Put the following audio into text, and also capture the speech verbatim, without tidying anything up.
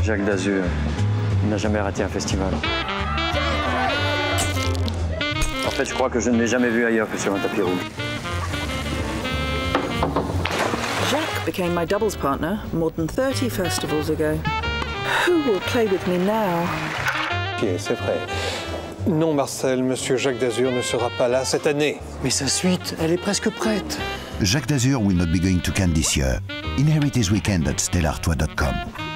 Jacques D'Azur n'a jamais raté un festival. En fait, je crois que je ne l'ai jamais vu ailleurs que sur un tapis rouge. Jacques became my doubles partner more than thirty festivals ago. Who will play with me now? Ok, c'est vrai. Non, Marcel, Monsieur Jacques D'Azur ne sera pas là cette année. Mais sa suite, elle est presque prête. Jacques D'Azur will not be going to Cannes this year. Inherit his weekend at stellar toit dot com.